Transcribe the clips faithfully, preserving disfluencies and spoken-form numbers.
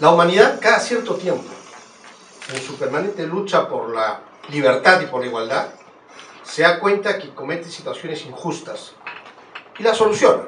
La humanidad, cada cierto tiempo, en su permanente lucha por la libertad y por la igualdad, se da cuenta que comete situaciones injustas y las soluciona.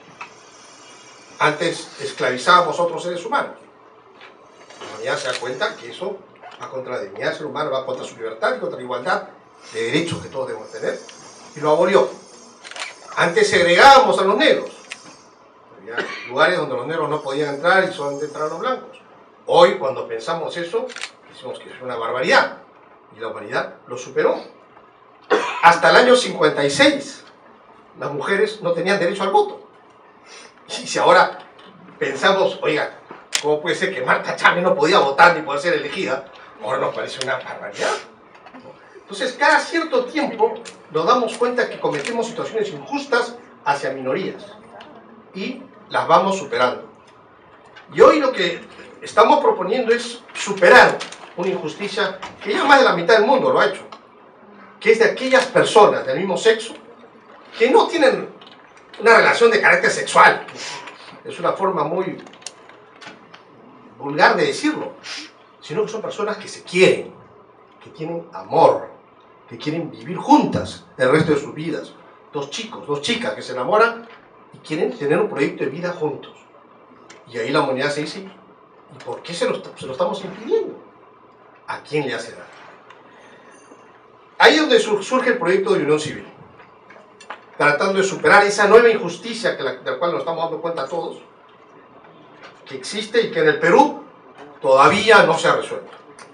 Antes esclavizábamos a otros seres humanos. La humanidad se da cuenta que eso va contra la dignidad del ser humano, va contra su libertad y contra la igualdad de derechos que todos debemos tener, y lo abolió. Antes segregábamos a los negros. Había lugares donde los negros no podían entrar y solamente entraban los blancos. Hoy, cuando pensamos eso, decimos que es una barbaridad, y la humanidad lo superó. Hasta el año cincuenta y seis, las mujeres no tenían derecho al voto. Y si ahora pensamos, oiga, ¿cómo puede ser que Marta Chávez no podía votar ni poder ser elegida? Ahora nos parece una barbaridad. Entonces, cada cierto tiempo nos damos cuenta que cometemos situaciones injustas hacia minorías y las vamos superando. Y hoy lo que estamos proponiendo es superar una injusticia que ya más de la mitad del mundo lo ha hecho, que es de aquellas personas del mismo sexo que no tienen una relación de carácter sexual. Es una forma muy vulgar de decirlo, sino que son personas que se quieren, que tienen amor, que quieren vivir juntas el resto de sus vidas. Dos chicos, dos chicas que se enamoran y quieren tener un proyecto de vida juntos. Y ahí la humanidad se dice, ¿y por qué se lo, se lo estamos impidiendo? ¿A quién le hace daño? Ahí es donde surge el proyecto de unión civil, tratando de superar esa nueva injusticia que la, de la cual nos estamos dando cuenta todos, que existe y que en el Perú todavía no se ha resuelto.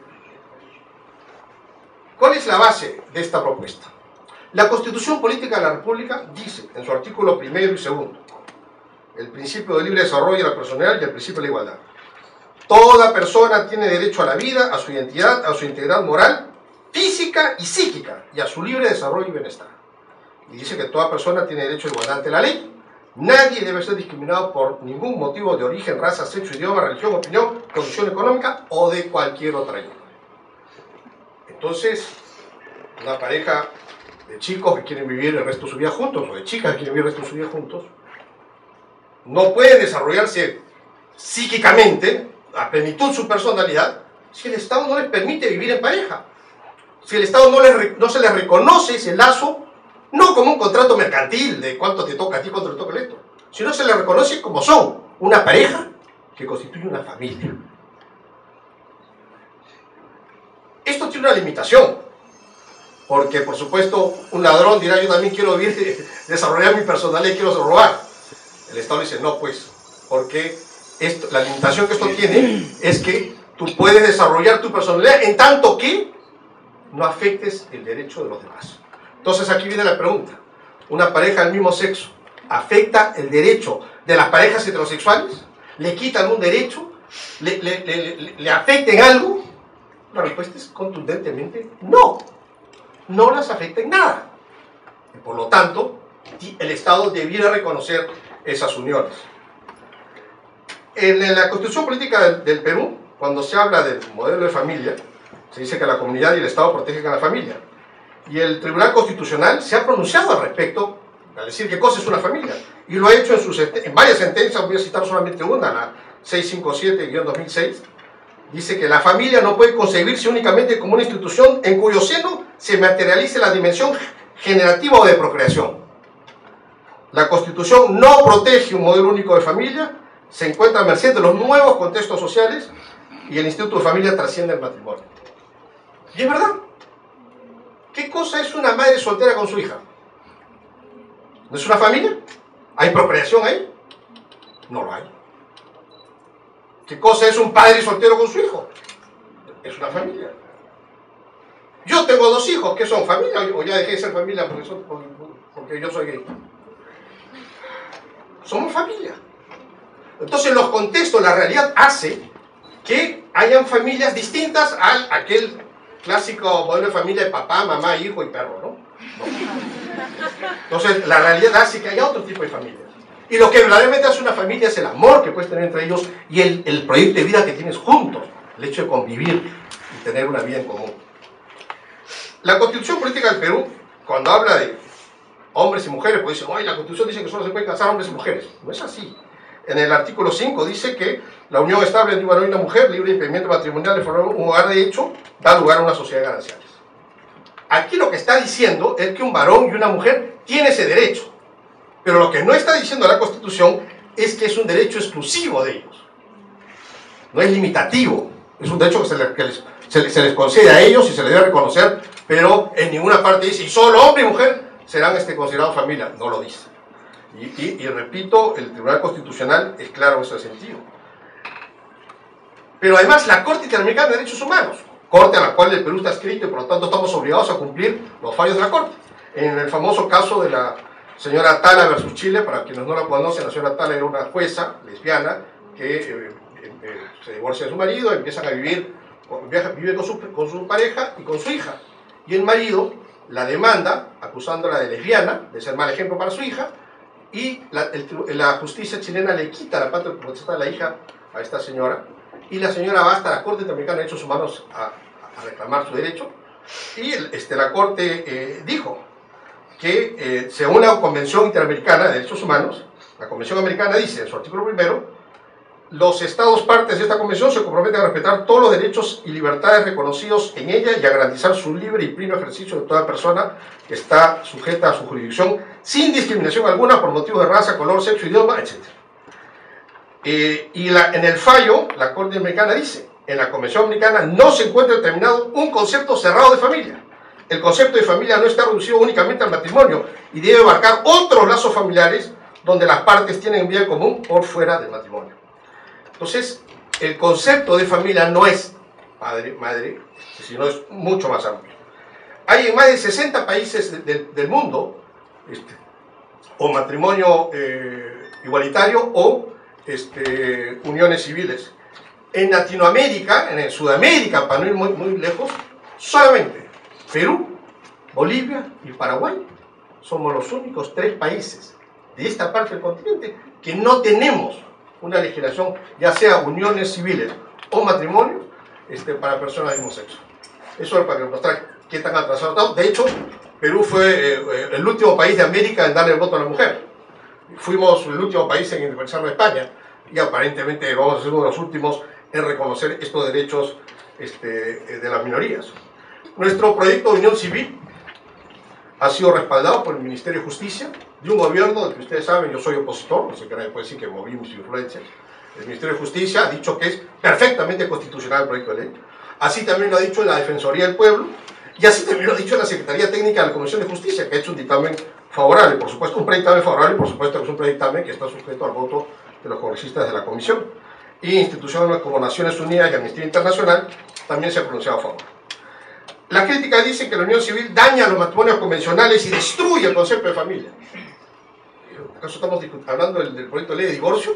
¿Cuál es la base de esta propuesta? La Constitución Política de la República dice, en su artículo primero y segundo, el principio de libre desarrollo de la personalidad y el principio de la igualdad. Toda persona tiene derecho a la vida, a su identidad, a su integridad moral, física y psíquica, y a su libre desarrollo y bienestar. Y dice que toda persona tiene derecho a igualdad ante la ley. Nadie debe ser discriminado por ningún motivo de origen, raza, sexo, idioma, religión, opinión, condición económica o de cualquier otra índole. Entonces, una pareja de chicos que quieren vivir el resto de su vida juntos, o de chicas que quieren vivir el resto de su vida juntos, no pueden desarrollarse psíquicamente, a plenitud su personalidad, si el Estado no les permite vivir en pareja. Si el Estado no, les, no se les reconoce ese lazo, no como un contrato mercantil de cuánto te toca a ti, cuánto te toca el otro, sino se les reconoce como son una pareja que constituye una familia. Esto tiene una limitación, porque por supuesto un ladrón dirá, yo también quiero vivir, desarrollar mi personalidad y quiero robar. El Estado dice, no pues, porque esto, la limitación que esto tiene es que tú puedes desarrollar tu personalidad en tanto que no afectes el derecho de los demás. Entonces aquí viene la pregunta, ¿una pareja del mismo sexo afecta el derecho de las parejas heterosexuales? ¿Le quitan un derecho? ¿Le, le, le, le, le afecta en algo? La respuesta es contundentemente no, no las afecta en nada. Y por lo tanto, el Estado debiera reconocer esas uniones. En la Constitución Política del, del Perú, cuando se habla del modelo de familia, se dice que la comunidad y el Estado protegen a la familia. Y el Tribunal Constitucional se ha pronunciado al respecto, al decir qué cosa es una familia. Y lo ha hecho en, sus, en varias sentencias, voy a citar solamente una, la seiscientos cincuenta y siete guión dos mil seis. Dice que la familia no puede concebirse únicamente como una institución en cuyo seno se materialice la dimensión generativa o de procreación. La Constitución no protege un modelo único de familia, se encuentra a merced de los nuevos contextos sociales y el instituto de familia trasciende el matrimonio. Y es verdad. ¿Qué cosa es una madre soltera con su hija? ¿No es una familia? ¿Hay procreación ahí? No lo hay. ¿Qué cosa es un padre soltero con su hijo? Es una familia. Yo tengo dos hijos, ¿qué son? ¿Familia? ¿O ya dejé de ser familia porque, son, porque yo soy gay? Somos familia. Entonces los contextos, la realidad hace que hayan familias distintas a aquel clásico modelo de familia de papá, mamá, hijo y perro, ¿no? No. Entonces la realidad hace que haya otro tipo de familias. Y lo que verdaderamente hace una familia es el amor que puedes tener entre ellos y el, el proyecto de vida que tienes juntos, el hecho de convivir y tener una vida en común. La Constitución Política del Perú, cuando habla de hombres y mujeres, pues dice, oye, la Constitución dice que solo se pueden casar hombres y mujeres. No es así. en el artículo cinco dice que la unión estable entre un varón y una mujer, libre de impedimento matrimonial, de formar un hogar de hecho, da lugar a una sociedad de gananciales. Aquí lo que está diciendo es que un varón y una mujer tienen ese derecho, pero lo que no está diciendo la Constitución es que es un derecho exclusivo de ellos. No es limitativo, es un derecho que, se les, que les, se, les, se les concede a ellos y se les debe reconocer, pero en ninguna parte dice, y solo hombre y mujer serán este, considerados familia. No lo dice. Y, y, y repito, el Tribunal Constitucional es claro en ese sentido. Pero además la Corte Interamericana de Derechos Humanos, Corte a la cual el Perú está escrito y por lo tanto estamos obligados a cumplir los fallos de la Corte. En el famoso caso de la señora Tala versus Chile, para quienes no la conocen, la señora Tala era una jueza lesbiana que eh, eh, se divorcia de su marido, empiezan a vivir, viaja, vive con su, con su pareja y con su hija. Y el marido la demanda, acusándola de lesbiana, de ser mal ejemplo para su hija, y la, el, la justicia chilena le quita la patria potestad de la hija a esta señora, y la señora va hasta la Corte Interamericana de Derechos Humanos a, a reclamar su derecho, y el, este, la Corte eh, dijo que eh, según la Convención Interamericana de Derechos Humanos, la Convención Americana dice en su artículo primero, los estados partes de esta convención se comprometen a respetar todos los derechos y libertades reconocidos en ella y a garantizar su libre y pleno ejercicio de toda persona que está sujeta a su jurisdicción sin discriminación alguna por motivos de raza, color, sexo, idioma, etcétera. Eh, y la, en el fallo, la Corte Americana dice, en la Convención Americana no se encuentra determinado un concepto cerrado de familia. El concepto de familia no está reducido únicamente al matrimonio y debe abarcar otros lazos familiares donde las partes tienen vida en común por fuera del matrimonio. Entonces, el concepto de familia no es padre, madre, sino es mucho más amplio. Hay en más de sesenta países de, de, del mundo este, o matrimonio eh, igualitario o este, uniones civiles. En Latinoamérica, en Sudamérica, para no ir muy, muy lejos, solamente Perú, Bolivia y Paraguay somos los únicos tres países de esta parte del continente que no tenemos una legislación, ya sea uniones civiles o matrimonios, este, para personas de mismo sexo. Eso es para demostrar qué tan atrasado estamos. De hecho, Perú fue eh, el último país de América en darle el voto a la mujer. Fuimos el último país en independizarnos de España y aparentemente vamos a ser uno de los últimos en reconocer estos derechos este, de las minorías. Nuestro proyecto de unión civil ha sido respaldado por el Ministerio de Justicia, de un gobierno del que ustedes saben, yo soy opositor, no sé qué nadie puede decir que moví mis influencias. El Ministerio de Justicia ha dicho que es perfectamente constitucional el proyecto de ley. Así también lo ha dicho la Defensoría del Pueblo, y así también lo ha dicho la Secretaría Técnica de la Comisión de Justicia, que ha hecho un dictamen favorable, por supuesto un predictamen favorable, por supuesto que es un predictamen que está sujeto al voto de los congresistas de la Comisión. Y instituciones como Naciones Unidas y Amnistía Internacional también se han pronunciado a favor. La crítica dice que la unión civil daña los matrimonios convencionales y destruye el concepto de familia. ¿Acaso estamos hablando del, del proyecto de ley de divorcio?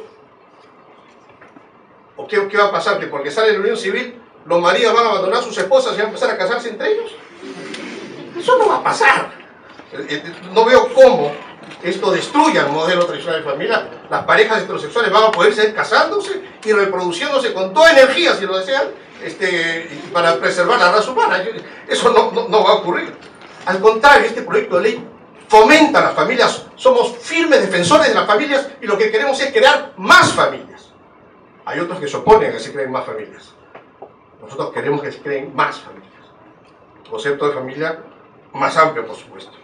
¿O qué, qué va a pasar? ¿Que porque sale la unión civil los maridos van a abandonar a sus esposas y van a empezar a casarse entre ellos? Eso no va a pasar. No veo cómo esto destruya el modelo tradicional de familia. Las parejas heterosexuales van a poder seguir casándose y reproduciéndose con toda energía, si lo desean, este, para preservar la raza humana. Eso no, no, no va a ocurrir. Al contrario, este proyecto de ley fomenta a las familias. Somos firmes defensores de las familias y lo que queremos es crear más familias. Hay otros que se oponen a que se creen más familias. Nosotros queremos que se creen más familias. El concepto de familia más amplio, por supuesto.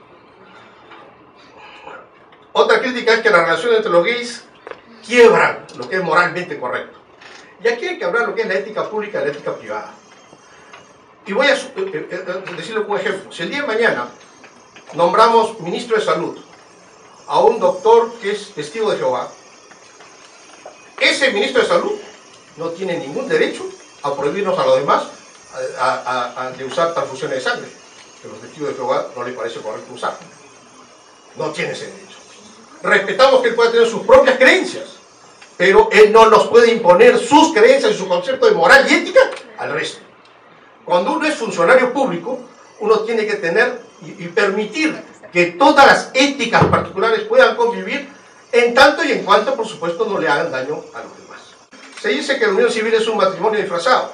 Otra crítica es que las relaciones entre los gays quiebran lo que es moralmente correcto. Y aquí hay que hablar de lo que es la ética pública y la ética privada. Y voy a decirle un ejemplo. Si el día de mañana nombramos ministro de Salud a un doctor que es testigo de Jehová, ese ministro de Salud no tiene ningún derecho a prohibirnos a los demás a, a, a, de usar transfusiones de sangre, que a los testigos de Jehová no les parece correcto usar. No tiene ese derecho. Respetamos que él pueda tener sus propias creencias, pero él no nos puede imponer sus creencias y su concepto de moral y ética al resto. Cuando uno es funcionario público, uno tiene que tener y, y permitir que todas las éticas particulares puedan convivir en tanto y en cuanto, por supuesto, no le hagan daño a los demás. Se dice que la unión civil es un matrimonio disfrazado.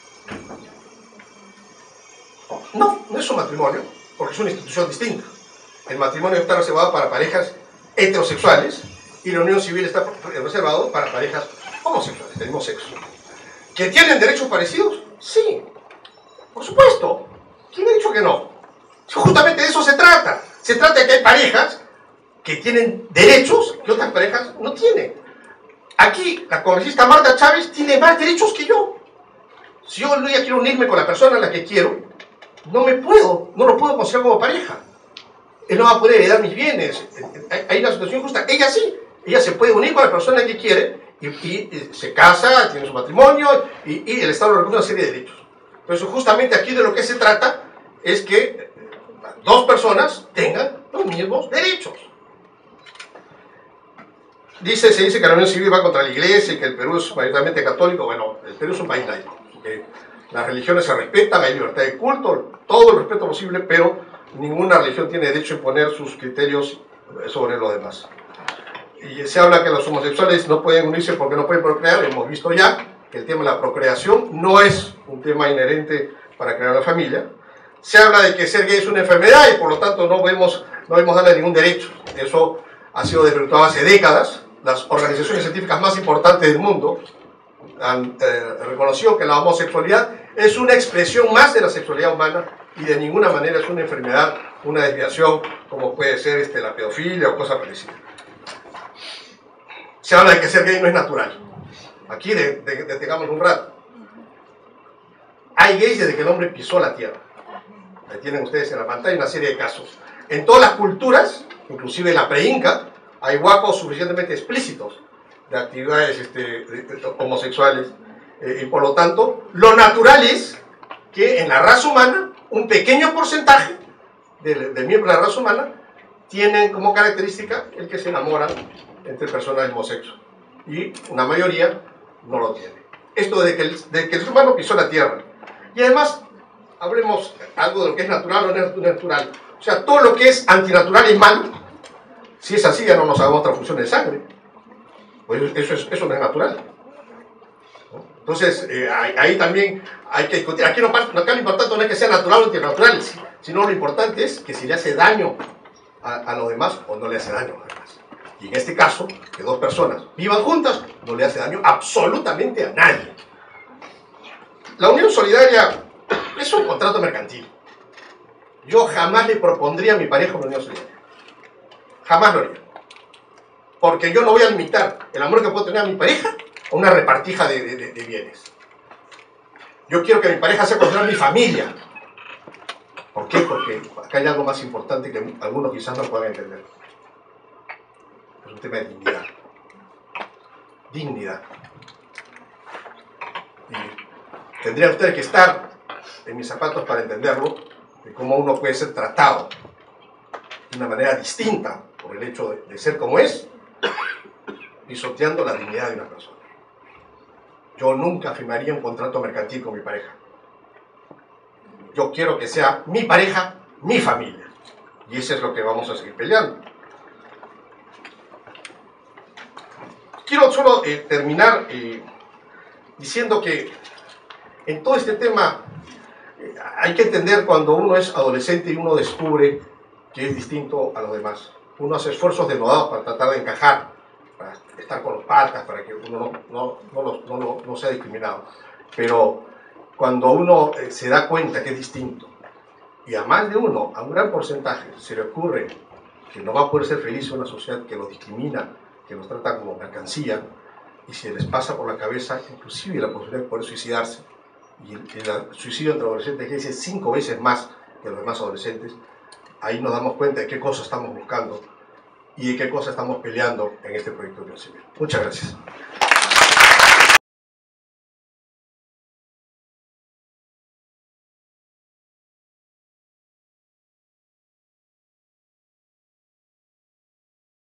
No, no es un matrimonio, porque es una institución distinta. El matrimonio está reservado para parejas heterosexuales y la unión civil está reservado para parejas homosexuales, del mismo sexo. ¿Que tienen derechos parecidos? Sí, por supuesto. ¿Quién ha dicho que no? Justamente de eso se trata. Se trata de que hay parejas que tienen derechos que otras parejas no tienen. Aquí, la congresista Marta Chávez tiene más derechos que yo. Si yo un día quiero unirme con la persona a la que quiero, no me puedo, no lo puedo considerar como pareja. Él no va a poder heredar mis bienes. Hay una situación justa. Ella sí, ella se puede unir con la persona que quiere y, y, y se casa, tiene su matrimonio y, y el Estado le reconoce una serie de derechos. Entonces, justamente aquí de lo que se trata es que dos personas tengan los mismos derechos. Dice, se dice que la unión civil va contra la iglesia y que el Perú es mayoritariamente católico. Bueno, el Perú es un país laico. Que las religiones se respetan, hay libertad de culto, todo el respeto posible, pero ninguna religión tiene derecho a imponer sus criterios sobre lo demás. Y se habla que los homosexuales no pueden unirse porque no pueden procrear. Hemos visto ya que el tema de la procreación no es un tema inherente para crear una familia. Se habla de que ser gay es una enfermedad y por lo tanto no vemos, no vemos darle ningún derecho. Eso ha sido desvirtuado hace décadas. Las organizaciones científicas más importantes del mundo han eh, reconocido que la homosexualidad es una expresión más de la sexualidad humana y de ninguna manera es una enfermedad, una desviación como puede ser este, la pedofilia o cosas parecidas. Se habla de que ser gay no es natural. Aquí de, de, detengamos un rato. Hay gays desde que el hombre pisó la tierra. Ahí tienen ustedes en la pantalla una serie de casos. En todas las culturas, inclusive la pre-inca, hay huacos suficientemente explícitos de actividades este, de, de, homosexuales eh, y por lo tanto lo natural es que en la raza humana un pequeño porcentaje de, de miembros de la raza humana tienen como característica el que se enamoran entre personas del mismo sexo y una mayoría no lo tiene. Esto desde que el, desde que el ser humano pisó la tierra. Y además hablemos algo de lo que es natural o no es natural. O sea, todo lo que es antinatural es malo. Si es así, ya no nos hagamos transfusiones de sangre. Pues eso, es, eso no es natural. ¿No? Entonces, eh, ahí, ahí también hay que discutir. Aquí, no, acá lo importante no es que sea natural o antinatural, sino lo importante es que si le hace daño a, a los demás o no le hace daño a los demás. Y en este caso, que dos personas vivan juntas, no le hace daño absolutamente a nadie. La unión solidaria es un contrato mercantil. Yo jamás le propondría a mi pareja una unión solidaria. Jamás lo haría. Porque yo no voy a limitar el amor que puedo tener a mi pareja a una repartija de, de, de bienes. Yo quiero que mi pareja sea considerada mi familia. ¿Por qué? Porque acá hay algo más importante que algunos quizás no puedan entender. Es un tema de dignidad. Dignidad. Y tendrían ustedes que estar en mis zapatos para entenderlo, de cómo uno puede ser tratado de una manera distinta por el hecho de, de ser como es, pisoteando la dignidad de una persona. Yo nunca firmaría un contrato mercantil con mi pareja. Yo quiero que sea mi pareja, mi familia. Y eso es lo que vamos a seguir peleando. Quiero solo eh, terminar eh, diciendo que en todo este tema eh, hay que entender cuando uno es adolescente y uno descubre que es distinto a los demás. Uno hace esfuerzos denodados para tratar de encajar, para estar con los patas, para que uno no, no, no, no, no, no sea discriminado. Pero cuando uno eh, se da cuenta que es distinto, y a más de uno, a un gran porcentaje, se le ocurre que no va a poder ser feliz en una sociedad que los discrimina, que los trata como mercancía, y se les pasa por la cabeza inclusive la posibilidad de poder suicidarse, y el, el suicidio entre adolescentes crece cinco veces más que los demás adolescentes, ahí nos damos cuenta de qué cosas estamos buscando y de qué cosas estamos peleando en este proyecto de Unión Civil. Muchas gracias.